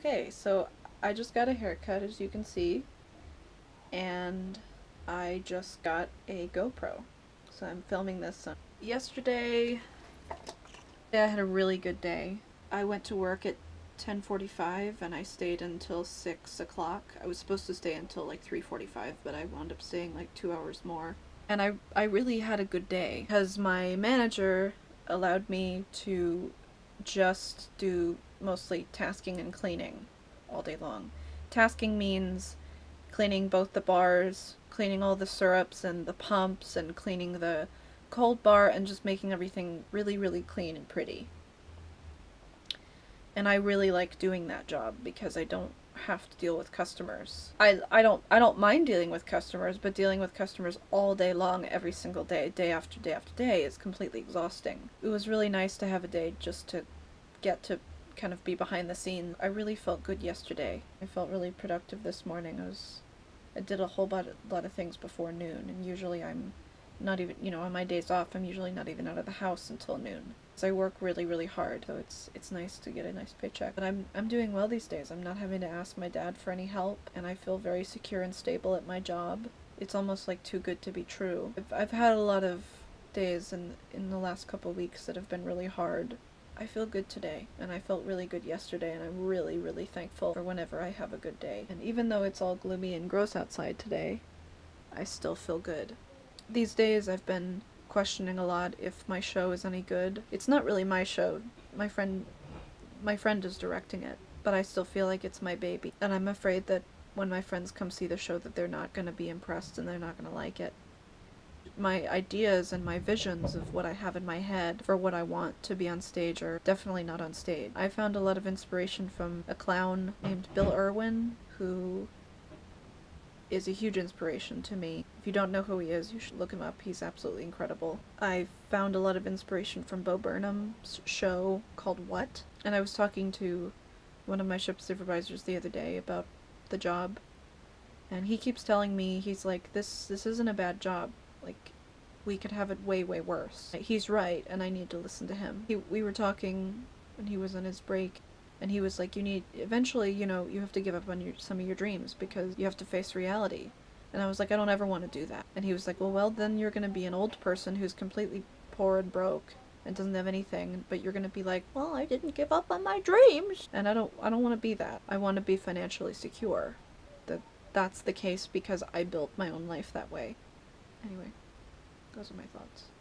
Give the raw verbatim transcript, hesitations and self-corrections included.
Okay, so I just got a haircut, as you can see, and I just got a GoPro. So I'm filming this. On Yesterday, I had a really good day. I went to work at ten forty-five and I stayed until six o'clock. I was supposed to stay until like three forty-five, but I wound up staying like two hours more. And I, I really had a good day because my manager allowed me to just do mostly tasking and cleaning all day long. Tasking means cleaning both the bars, cleaning all the syrups and the pumps, and cleaning the cold bar, and just making everything really, really clean and pretty. And I really like doing that job because I don't have to deal with customers. I, I don't I don't mind dealing with customers, but dealing with customers all day long, every single day, day after day after day, is completely exhausting. It was really nice to have a day just to get to kind of be behind the scenes. I really felt good yesterday. I felt really productive this morning. I was I did a whole lot of, lot of things before noon, and usually I'm not even, you know, on my days off, I'm usually not even out of the house until noon. So I work really, really hard, so it's it's nice to get a nice paycheck. But I'm I'm doing well these days. I'm not having to ask my dad for any help, and I feel very secure and stable at my job. It's almost like too good to be true. I've, I've had a lot of days in in the last couple weeks that have been really hard. I feel good today, and I felt really good yesterday, and I'm really, really thankful for whenever I have a good day. And even though it's all gloomy and gross outside today, I still feel good. These days I've been questioning a lot if my show is any good. It's not really my show. My friend my friend is directing it, but I still feel like it's my baby. And I'm afraid that when my friends come see the show that they're not going to be impressed and they're not going to like it. My ideas and my visions of what I have in my head for what I want to be on stage are definitely not on stage. I found a lot of inspiration from a clown named Bill Irwin, who is a huge inspiration to me. If you don't know who he is, you should look him up. He's absolutely incredible. I found a lot of inspiration from Bo Burnham's show called What? And I was talking to one of my ship supervisors the other day about the job, and he keeps telling me, he's like, this this isn't a bad job. Like, we could have it way, way worse. He's right, and I need to listen to him. He, we were talking when he was on his break, and he was like, you need, eventually, you know, you have to give up on your, some of your dreams because you have to face reality. And I was like, I don't ever want to do that. And he was like, well, well, then you're going to be an old person who's completely poor and broke and doesn't have anything, but you're going to be like, well, I didn't give up on my dreams. And I don't, I don't want to be that. I want to be financially secure. That that's the case because I built my own life that way. Anyway, those are my thoughts.